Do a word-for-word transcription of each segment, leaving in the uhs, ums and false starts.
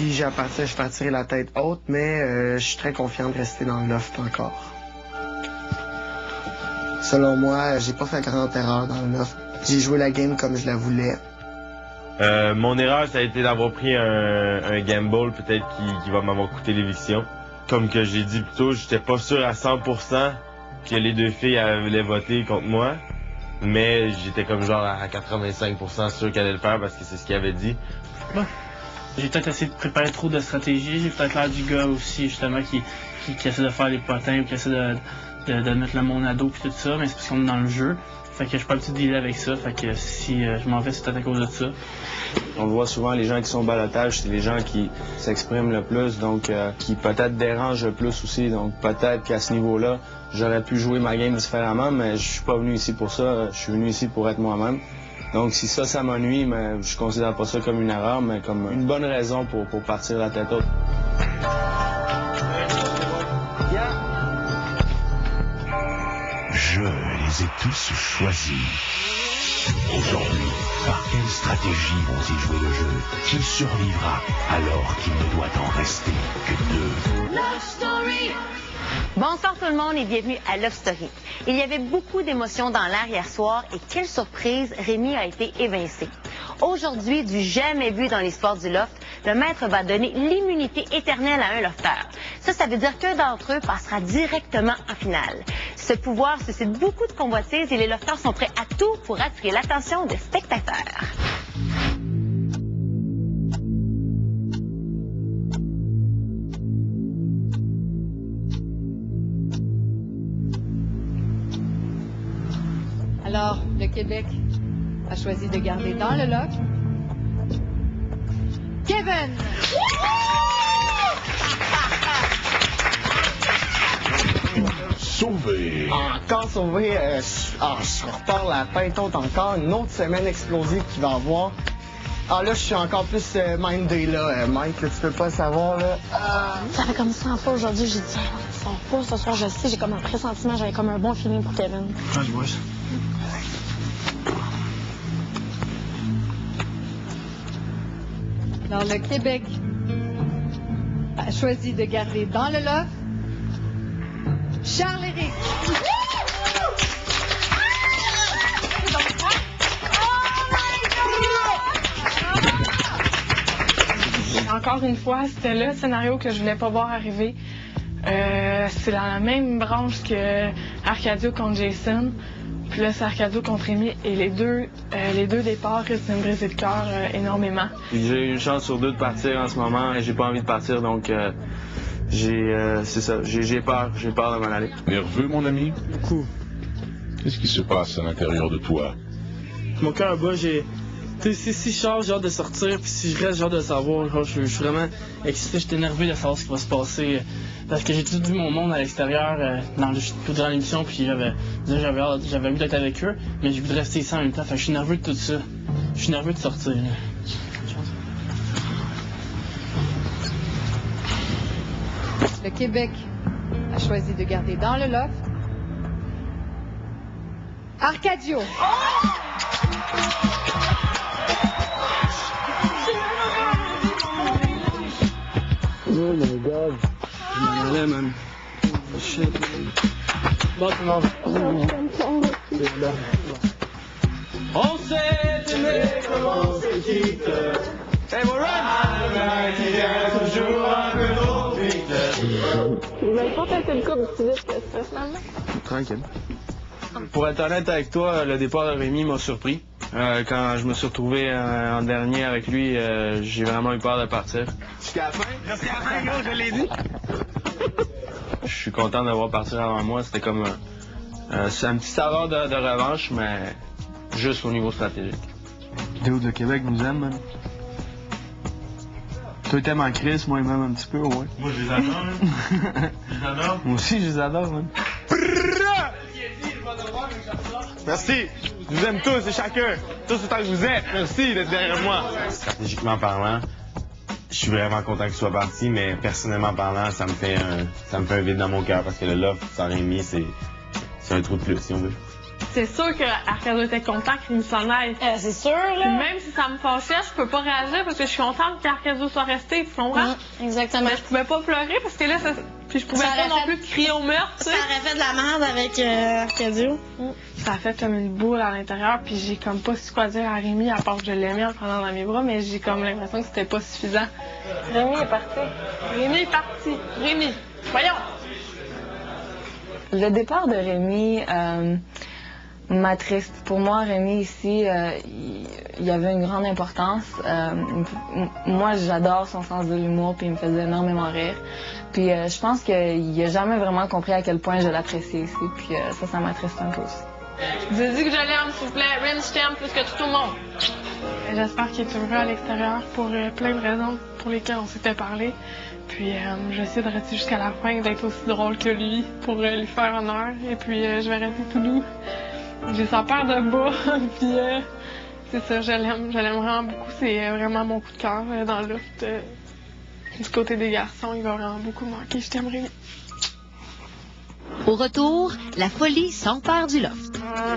si j'ai à partir, je partirai la tête haute, mais euh, je suis très confiant de rester dans le loft encore. Selon moi, j'ai pas fait grande erreur dans le loft. J'ai joué la game comme je la voulais. Euh, mon erreur, ça a été d'avoir pris un, un gamble peut-être qui, qui va m'avoir coûté l'éviction. Comme que j'ai dit plus tôt, j'étais pas sûr à cent pour cent que les deux filles allaient voter contre moi. Mais j'étais comme genre à quatre-vingt-cinq pour cent sûr qu'elle allait le faire parce que c'est ce qu'elle avait dit. Bon. J'ai peut-être essayé de préparer trop de stratégies. J'ai peut-être l'air du gars aussi, justement, qui, qui, qui essaie de faire les potins ou qui essaie de, de, de mettre le monde à dos et tout ça. Mais c'est parce qu'on est dans le jeu. Fait que je suis pas habitué de dealer avec ça. Fait que si euh, je m'en vais, c'est peut-être à cause de ça. On le voit souvent, les gens qui sont au ballottage, c'est les gens qui s'expriment le plus, donc euh, qui peut-être dérangent le plus aussi. Donc peut-être qu'à ce niveau-là, j'aurais pu jouer ma game différemment, mais je suis pas venu ici pour ça. Je suis venu ici pour être moi-même. Donc si ça, ça m'ennuie, mais je considère pas ça comme une erreur, mais comme une bonne raison pour, pour partir la tête haute. Je les ai tous choisis. Aujourd'hui, par quelle stratégie vont-ils jouer le jeu? Qui survivra alors qu'il ne doit en rester que deux? Love Story! Bonsoir tout le monde et bienvenue à Love Story. Il y avait beaucoup d'émotions dans l'air hier soir et quelle surprise, Rémi a été évincé. Aujourd'hui, du jamais vu dans l'histoire du loft, le maître va donner l'immunité éternelle à un lofteur. Ça, ça veut dire qu'un d'entre eux passera directement en finale. Ce pouvoir suscite beaucoup de convoitises et les lofteurs sont prêts à tout pour attirer l'attention des spectateurs. Alors, le Québec a choisi de garder dans le loft Kevin! Sauvé! Encore sauvé, euh, je, ah, je repars la tête haute encore. Une autre semaine explosive qu'il va avoir. Ah là, je suis encore plus euh, mindé là, euh, Mike, là, tu peux pas le savoir là. Ah. Ça fait comme cent fois aujourd'hui, j'ai dit, ça pas ce soir, je sais, j'ai comme un pressentiment, j'avais comme un bon feeling pour Kevin. Ah, je vois ça. Alors, le Québec a choisi de garder dans le loft Charles-Éric. Encore une fois, c'était le scénario que je voulais pas voir arriver. Euh, c'est dans la même branche que Arcadio contre Jason. Puis là, c'est Arcadio contre Rémi. Et les deux, euh, les deux départs risquent de me briser le cœur euh, énormément. J'ai une chance sur deux de partir en ce moment et j'ai pas envie de partir, donc euh, j'ai, euh, c'est ça, j'ai, j'ai peur, j'ai peur de m'en aller. Nerveux, mon ami? Beaucoup. Qu'est-ce qui se passe à l'intérieur de toi? Mon cœur bat, j'ai... Tu sais, si, si je sors, j'ai hâte de sortir, puis si je reste, j'ai hâte de savoir. Genre, je, je suis vraiment excité, je suis énervé de savoir ce qui va se passer. Parce que j'ai tout vu mon monde à l'extérieur, euh, dans, le, dans l'émission, puis j'avais j'avais hâte, j'avais envie d'être avec eux, mais j'ai voulu rester ici en même temps. Fait que je suis nerveux de tout ça. Je suis nerveux de sortir. Là. Le Québec a choisi de garder dans le loft Arcadio. Oh my god. Je m'en allais, man. Oh shit. Bon, tout le monde. C'est là. On s'est aimé comme on se quitte. Hey, mon run! Il y a toujours un peu trop vite. Vous n'avez pas fait une coupe plus vite que ça, finalement? Tranquille. Pour être honnête avec toi, le départ de Rémi m'a surpris. Euh, quand je me suis retrouvé euh, en dernier avec lui, euh, j'ai vraiment eu peur de partir. Jusqu'à la fin? Jusqu'à la fin, gros, je l'ai dit. Je suis content d'avoir parti avant moi. C'était comme un, euh, c'est un petit saveur de, de revanche, mais juste au niveau stratégique. Vidéo de Québec nous aime, man. Toi, t'aimes en Chris, moi, même un petit peu, ouais. Moi, je les adore, man. Je les adore. Moi aussi, je les adore, man. Merci. Je vous aime tous et chacun. Tous autant que vous êtes. Merci d'être derrière moi. Stratégiquement parlant, je suis vraiment content qu'il soit parti, mais personnellement parlant, ça me fait un, ça me fait un vide dans mon cœur parce que le loft sans Rémi, c'est, c'est un trou de plus, si on veut. C'est sûr que Arcadio était content qu'il s'en aille. Euh, c'est sûr, là. Même si ça me fâchait, je peux pas réagir parce que je suis contente qu'Arcadio soit resté, tu comprends? Mmh, exactement. Mais je pouvais pas pleurer parce que là, ça... puis je pouvais Ça pas aurait non fait- plus crier au meurtre, tu Ça sais. aurait fait de la merde avec euh, Arcadio. Ça a fait comme une boule à l'intérieur, puis j'ai comme pas su quoi dire à Rémi, à part que je l'aimais en prenant dans mes bras, mais j'ai comme l'impression que c'était pas suffisant. Rémi est parti. Rémi est parti. Rémi, voyons! Le départ de Rémi euh, m'attriste. Pour moi, Rémi ici, euh, il, il avait une grande importance. Euh, m- moi, j'adore son sens de l'humour, puis il me faisait énormément rire. Puis euh, je pense qu'il n'a jamais vraiment compris à quel point je l'appréciais ici, puis euh, ça, ça m'attriste un peu aussi. Je vous ai dit que je l'aime, s'il vous plaît. Rin, je t'aime plus que tout le monde. J'espère qu'il est heureux à l'extérieur pour euh, plein de raisons pour lesquelles on s'était parlé. Puis euh, je vais essayer de rester jusqu'à la fin, d'être aussi drôle que lui pour euh, lui faire honneur. Et puis euh, je vais rester tout doux. J'ai sa paire de bas. Puis euh, c'est ça, je l'aime. Je l'aime vraiment beaucoup. C'est euh, vraiment mon coup de cœur euh, dans le loft. Euh, du côté des garçons, il va vraiment beaucoup me manquer. Je t'aime, Rémi. Au retour, la folie s'empare du loft.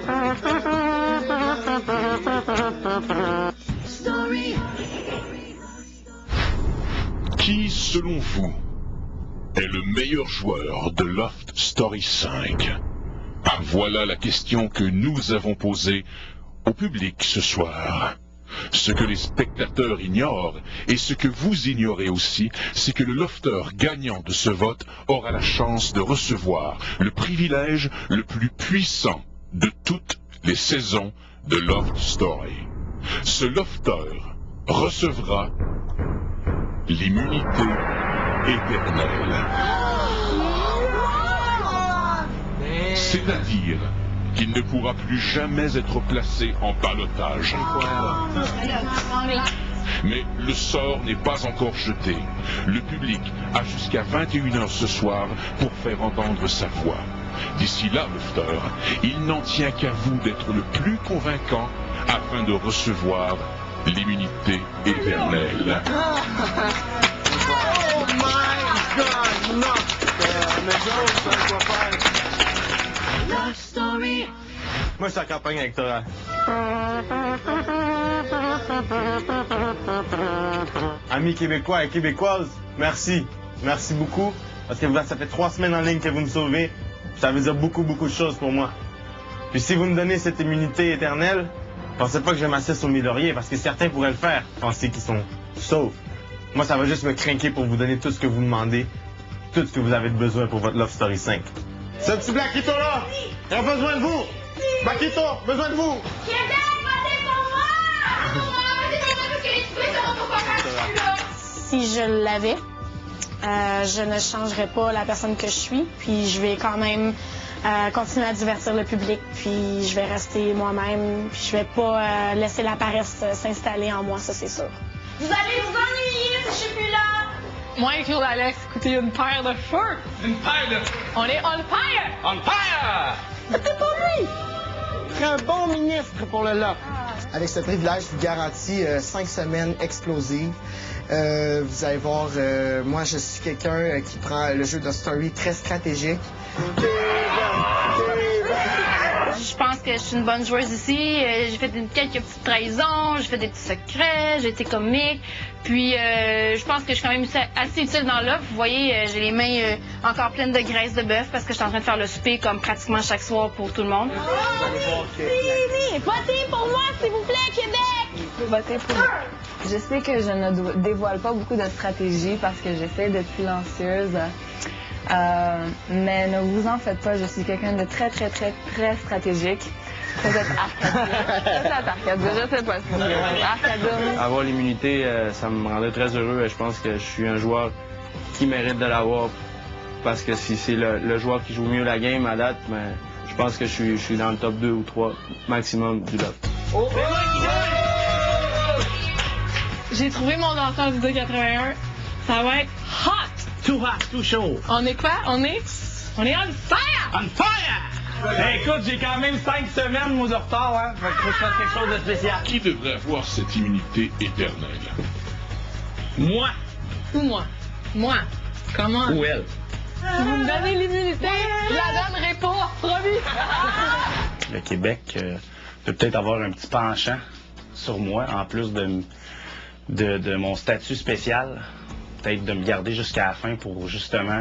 Qui, selon vous, est le meilleur joueur de Loft Story cinq? Voilà la question que nous avons posée au public ce soir. Ce que les spectateurs ignorent, et ce que vous ignorez aussi, c'est que le lofteur gagnant de ce vote aura la chance de recevoir le privilège le plus puissant de toutes les saisons de Loft Story. Ce lofteur recevra l'immunité éternelle. C'est-à-dire qu'il ne pourra plus jamais être placé en ballottage. Mais le sort n'est pas encore jeté. Le public a jusqu'à vingt et une heures ce soir pour faire entendre sa voix. D'ici là, lofteur, il n'en tient qu'à vous d'être le plus convaincant afin de recevoir l'immunité éternelle. Oh my God, non! Love Story. Moi, je suis en campagne électorale. Amis québécois et québécoises, merci. Merci beaucoup. Parce que ça fait trois semaines en ligne que vous me sauvez. Ça veut dire beaucoup, beaucoup de choses pour moi. Puis si vous me donnez cette immunité éternelle, pensez pas que je m'assiste au milieu de laurier, parce que certains pourraient le faire, penser qu'ils sont saufs. Moi, ça va juste me craquer pour vous donner tout ce que vous demandez, tout ce que vous avez de besoin pour votre Love Story cinq. Ce petit Blackito là, il a besoin de vous. Blackito, besoin de vous. Si je l'avais, euh, je ne changerais pas la personne que je suis, puis je vais quand même euh, continuer à divertir le public, puis je vais rester moi-même, puis je vais pas euh, laisser la paresse euh, s'installer en moi, ça c'est sûr. Vous allez vous ennuyer si je suis plus là! Moi et Claude Alex, écoutez, il y a une paire de feu! Une paire de... On est on fire! On fire! C'était pas lui! Très un bon ministre pour le loft. Avec ce privilège, je vous garantis euh, cinq semaines explosives. Euh, vous allez voir, euh, moi je suis quelqu'un euh, qui prend le jeu de story très stratégique. Je pense que je suis une bonne joueuse ici. Euh, j'ai fait une, quelques petites trahisons, j'ai fait des petits secrets, j'ai été comique. Puis euh, je pense que je suis quand même assez utile dans l'offre. Vous voyez, euh, j'ai les mains euh, encore pleines de graisse de bœuf parce que je suis en train de faire le souper comme pratiquement chaque soir pour tout le monde. Votez pour moi, s'il vous plaît, Québec! Votez pour moi. Je sais que je ne do- dévoile pas beaucoup de stratégies parce que j'essaie d'être silencieuse. Euh, mais ne vous en faites pas, je suis quelqu'un de très, très, très, très stratégique. Peut-être Arcadio. Peut-être Arcadio, je sais pas si Arcadio. Avoir l'immunité, euh, ça me rendrait très heureux et je pense que je suis un joueur qui mérite de l'avoir parce que si c'est le, le joueur qui joue mieux la game à date, mais je pense que je suis, je suis dans le top deux ou trois maximum du lot. Oh. J'ai trouvé mon danseur du deux quatre-vingt-un. Ça va être hot! Too hot, too chaud. On est quoi? On est... On est on fire! On fire! Hey, écoute, j'ai quand même cinq semaines, moi, de retard, hein. Fait que faut que je fasse quelque chose de spécial. Qui devrait avoir cette immunité éternelle? Moi. Ou moi? Moi. Comment? Ou elle. Si vous me donnez l'immunité, je la donnerai pas, promis! le Québec euh, peut peut-être avoir un petit penchant sur moi, en plus de, de, de mon statut spécial, peut-être de me garder jusqu'à la fin pour justement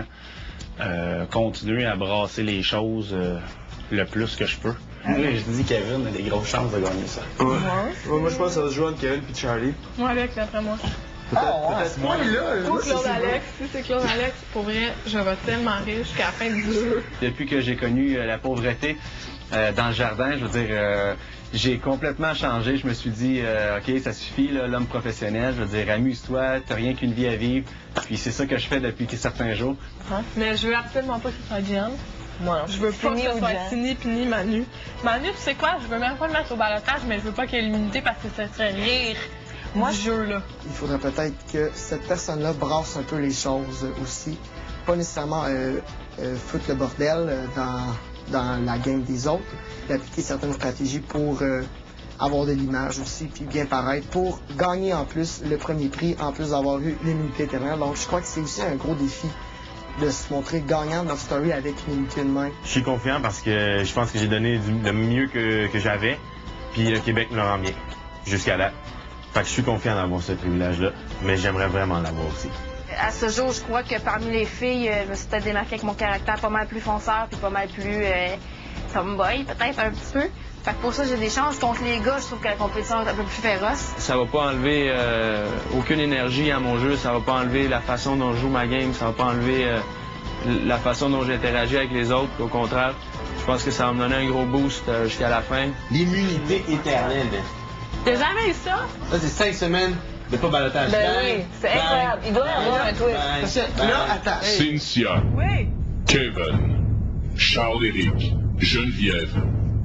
euh, continuer à brasser les choses euh, le plus que je peux. Là, je dis Kevin a des grosses chances de gagner ça. Ouais. Ouais, moi, je pense que ça va se jouer entre Kevin et Charlie. Moi avec, d'après moi. Peut-être oh, peut moi. Ou Claude Alex. Si c'est Claude Alex, pour vrai, je vais tellement rire jusqu'à la fin du jeu. Depuis que j'ai connu euh, la pauvreté euh, dans le jardin, je veux dire, euh, j'ai complètement changé. Je me suis dit, euh, OK, ça suffit, l'homme professionnel. Je veux dire, amuse-toi, t'as rien qu'une vie à vivre. Puis c'est ça que je fais depuis certains jours. Hein? Mais je veux absolument pas que ce soit Gian. Moi non. Je veux pas que ce soit Tini puis ni Manu. Manu, tu sais quoi? Je veux même pas le mettre au balotage, mais je veux pas qu'il y ait l'immunité parce que ça serait rire Moi, du jeu, là. Il faudrait peut-être que cette personne-là brasse un peu les choses aussi. Pas nécessairement euh, euh, foutre le bordel euh, dans, dans la game des autres, mais appliquer certaines stratégies pour euh, avoir de l'image aussi, puis bien paraître, pour gagner en plus le premier prix, en plus d'avoir eu l'immunité éternelle. Donc je crois que c'est aussi un gros défi de se montrer gagnant dans Story avec une unité de main. Je suis confiant parce que je pense que j'ai donné du, le mieux que, que j'avais, puis le Québec me le rend bien, jusqu'à là. Fait que je suis confiant d'avoir ce privilège-là, mais j'aimerais vraiment l'avoir aussi. À ce jour, je crois que parmi les filles, je me suis peut-être démarquée avec mon caractère pas mal plus fonceur, puis pas mal plus euh, tomboy, peut-être un petit peu. Fait que pour ça, j'ai des chances. Contre les gars, je trouve que la compétition est un peu plus féroce. Ça va pas enlever euh, aucune énergie à mon jeu, ça va pas enlever la façon dont je joue ma game, ça va pas enlever euh, la façon dont j'interagis avec les autres. Au contraire, je pense que ça va me donner un gros boost euh, jusqu'à la fin. L'immunité éternelle. T'as jamais eu ça? Ça, c'est cinq semaines de pas balotage. Ben oui, c'est incroyable. Il doit y avoir un twist. Là, attends. Cynthia. Oui. Kevin. Charles-Éric. Geneviève.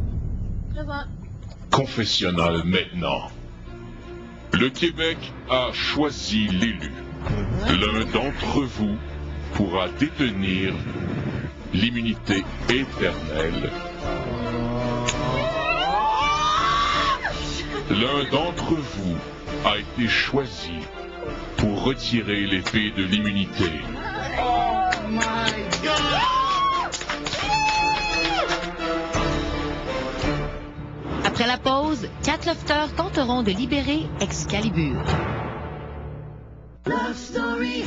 Présent. Confessionnal maintenant. Le Québec a choisi l'élu. L'un d'entre vous pourra détenir l'immunité éternelle. L'un d'entre vous a été choisi pour retirer l'épée de l'immunité. Oh my God! Après la pause, quatre lofters tenteront de libérer Excalibur. Love Story.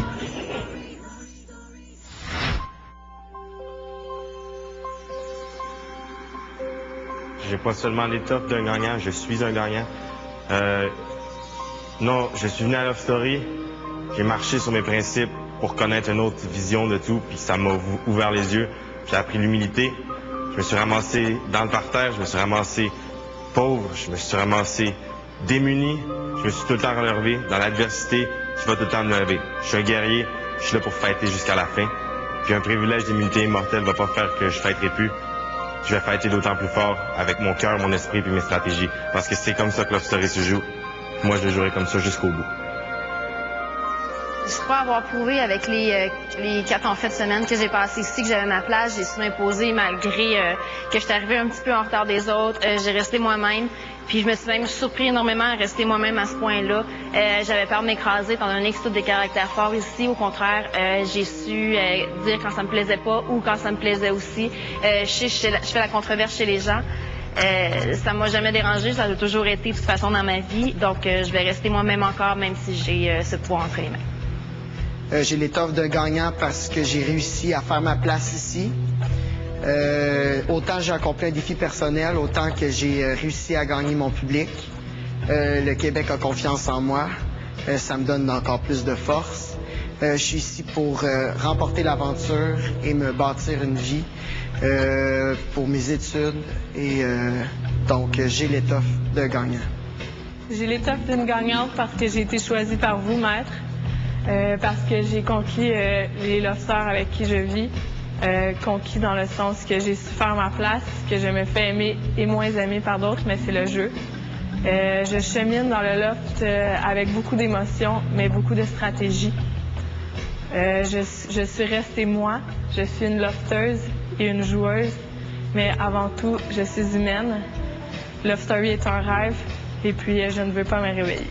J'ai pas seulement l'étoffe d'un gagnant, je suis un gagnant. Euh, non, je suis venu à Love Story, j'ai marché sur mes principes pour connaître une autre vision de tout, puis ça m'a ouvert les yeux. J'ai appris l'humilité. Je me suis ramassé dans le parterre, je me suis ramassé pauvre, je me suis ramassé démuni. Je me suis tout le temps relevé. Dans l'adversité, je vais tout le temps me lever. Je suis un guerrier, je suis là pour fêter jusqu'à la fin. Puis un privilège d'immunité immortelle va pas faire que je fêterai plus. Je vais fêter d'autant plus fort avec mon cœur, mon esprit et mes stratégies. Parce que c'est comme ça que Love Story se joue. Moi, je le jouerai comme ça jusqu'au bout. Je crois avoir prouvé avec les, euh, les quatre en fait semaines que j'ai passé ici, que j'avais ma place. J'ai su m'imposer malgré euh, que j'étais arrivée un petit peu en retard des autres. Euh, j'ai resté moi-même. Puis je me suis même surpris énormément à rester moi-même à ce point-là. Euh, j'avais peur de m'écraser, étant donné que c'est tous des caractères forts ici. Au contraire, euh, j'ai su euh, dire quand ça me plaisait pas ou quand ça me plaisait aussi. Euh, je, sais, je, fais la, je fais la controverse chez les gens. Euh, ça m'a jamais dérangé, ça a toujours été de toute façon dans ma vie. Donc euh, je vais rester moi-même encore, même si j'ai euh, ce poids entre les mains. Euh, j'ai l'étoffe de gagnant parce que j'ai réussi à faire ma place ici. Euh, autant j'ai accompli un défi personnel, autant que j'ai euh, réussi à gagner mon public. Euh, le Québec a confiance en moi. Euh, ça me donne encore plus de force. Euh, je suis ici pour euh, remporter l'aventure et me bâtir une vie euh, pour mes études. Et euh, donc, euh, j'ai l'étoffe de gagnant. J'ai l'étoffe d'une gagnante parce que j'ai été choisie par vous, maître. Euh, parce que j'ai conquis euh, les lofters avec qui je vis. Euh, conquis dans le sens que j'ai su faire ma place, que je me fais aimer et moins aimer par d'autres, mais c'est le jeu. Euh, je chemine dans le loft euh, avec beaucoup d'émotions, mais beaucoup de stratégie. Euh, je, je suis restée moi, je suis une lofteuse et une joueuse, mais avant tout, je suis humaine. Love Story est un rêve, et puis euh, je ne veux pas me réveiller.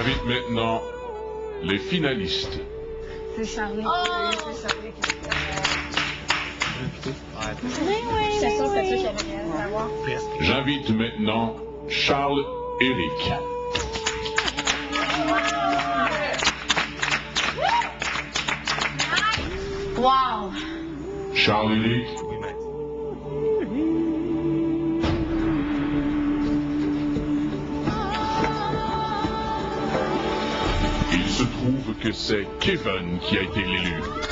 J'invite maintenant les finalistes. C'est Charlie. Oh! C'est Charlie qui Oui, oui, j'étais sûre que c'est ça qu'il y avait rien à savoir. J'invite maintenant Charles Éric. Wow! Charles Éric. Il se trouve que c'est Kevin qui a été l'élu.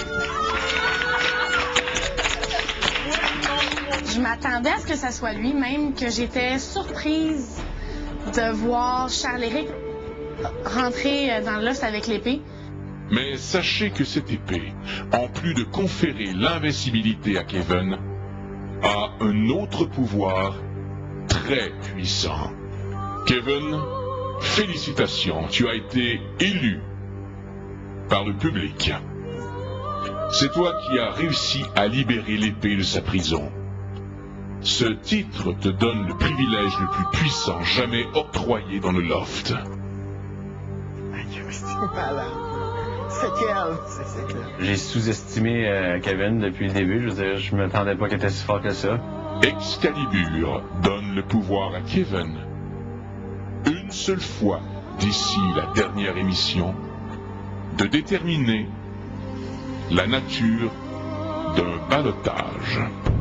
Je m'attendais à ce que ça soit lui, même que j'étais surprise de voir Charles-Éric rentrer dans le loft avec l'épée. Mais sachez que cette épée, en plus de conférer l'invincibilité à Kevin, a un autre pouvoir très puissant. Kevin, félicitations, tu as été élu par le public. C'est toi qui as réussi à libérer l'épée de sa prison. Ce titre te donne le privilège le plus puissant jamais octroyé dans le loft. C'est quel? C'est clair. J'ai sous-estimé euh, Kevin depuis le début. Je veux dire, je m'attendais pas qu'il était si fort que ça. Excalibur donne le pouvoir à Kevin. Une seule fois, d'ici la dernière émission, de déterminer la nature d'un ballottage.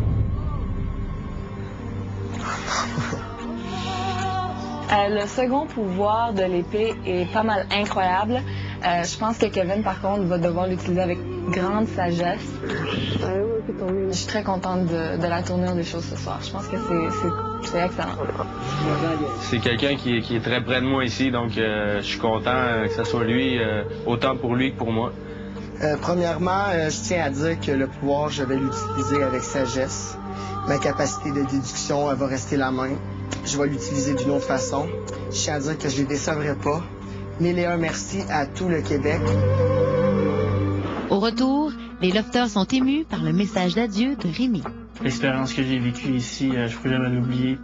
Euh, le second pouvoir de l'épée est pas mal incroyable. Euh, je pense que Kevin, par contre, va devoir l'utiliser avec grande sagesse. Je suis très contente de, de la tournure des choses ce soir. Je pense que c'est excellent. C'est quelqu'un qui, qui est très près de moi ici, donc euh, je suis content euh, que ce soit lui, euh, autant pour lui que pour moi. Euh, premièrement, euh, je tiens à dire que le pouvoir, je vais l'utiliser avec sagesse. Ma capacité de déduction, elle va rester la même. Je vais l'utiliser d'une autre façon. Je tiens à dire que je les décevrai pas. Mille et un merci à tout le Québec. Au retour, les lofters sont émus par le message d'adieu de Rémi. L'expérience que j'ai vécue ici, euh, je ne pourrais jamais l'oublier.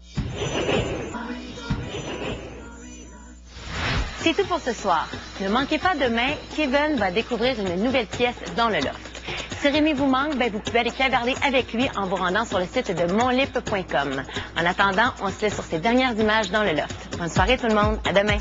C'est tout pour ce soir. Ne manquez pas demain, Kevin va découvrir une nouvelle pièce dans le loft. Si Rémi vous manque, ben vous pouvez aller clavarder avec lui en vous rendant sur le site de monlip point com. En attendant, on se laisse sur ces dernières images dans le loft. Bonne soirée tout le monde, à demain.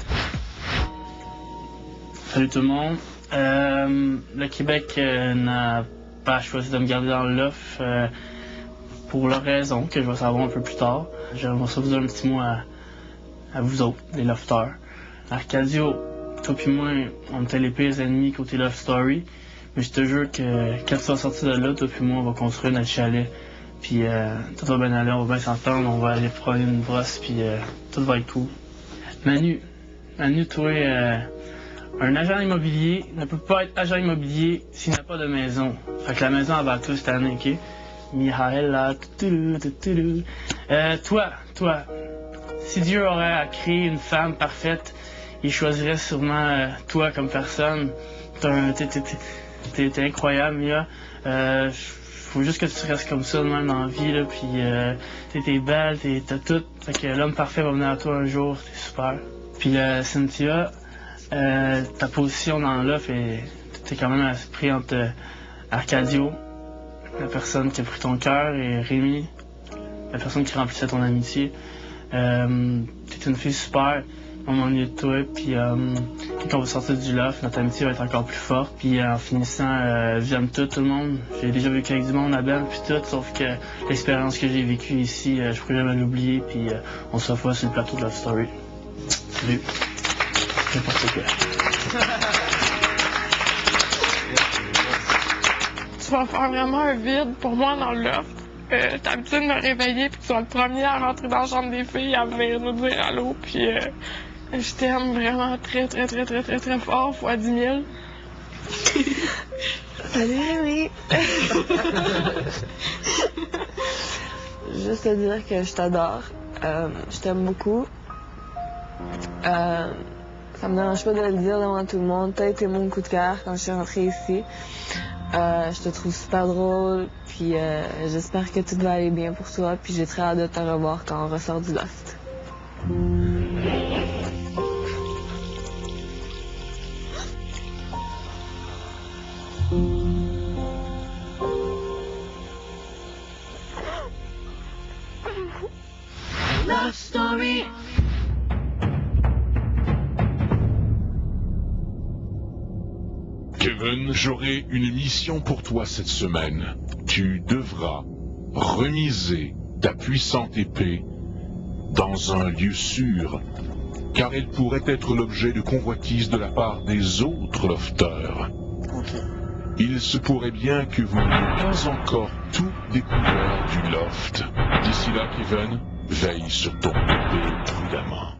Salut tout le monde. Euh, le Québec euh, n'a pas choisi de me garder dans le loft euh, pour leur raison que je vais savoir un peu plus tard. J'aimerais ça vous dire un petit mot à, à vous autres, les lofters. Arcadio, toi puis moi, on était les pires ennemis côté Love Story. Mais je te jure que quand tu vas sortir de là, toi puis moi, on va construire notre chalet. Puis euh, tout va bien aller, on va bien s'entendre, on va aller prendre une brosse, puis euh, tout va être cool. Manu, Manu, toi, euh, un agent immobilier ne peut pas être agent immobilier s'il n'a pas de maison. Fait que la maison, elle va tout cette année, ok? Mihael, là, euh, toi, toi, si Dieu aurait à créer une femme parfaite, il choisirait sûrement euh, toi comme personne. T'es T'es incroyable, Mia. Euh, faut juste que tu restes comme ça de même dans la vie, là, puis euh, t'es belle, t'as tout. Fait que l'homme parfait va venir à toi un jour, t'es super. Puis euh, Cynthia, euh, ta position dans l'offre, t'es quand même pris entre euh, Arcadio, la personne qui a pris ton cœur, et Rémi, la personne qui remplissait ton amitié. Euh, t'es une fille super. On m'ennuie de toi, puis euh, quand on va sortir du loft, notre amitié va être encore plus forte. Puis euh, en finissant, euh, j'aime tout, tout le monde. J'ai déjà vécu avec du monde à Ben, puis tout, sauf que l'expérience que j'ai vécue ici, euh, je pourrais jamais l'oublier, puis euh, on se revoit sur le plateau de Love Story. Salut. N'importe quoi. Tu vas faire vraiment un vide pour moi dans le loft. Euh, T'as l'habitude de me réveiller, puis tu vas le premier à rentrer dans la chambre des filles, à venir nous dire allô, puis euh, je t'aime vraiment très, très, très, très, très, très fort, fois dix mille. Salut, oui. Juste te dire que je t'adore. Euh, je t'aime beaucoup. Euh, ça me dérange pas de le dire devant tout le monde. T'as été mon coup de cœur quand je suis rentrée ici. Euh, je te trouve super drôle, puis euh, j'espère que tout va aller bien pour toi, puis j'ai très hâte de te revoir quand on ressort du loft. Kevin, j'aurai une mission pour toi cette semaine. Tu devras remiser ta puissante épée dans un lieu sûr, car elle pourrait être l'objet de convoitise de la part des autres lofters. Ok. Il se pourrait bien que vous n'ayez pas encore tout découvert du loft. D'ici là, Kevin, veille sur ton épée prudemment.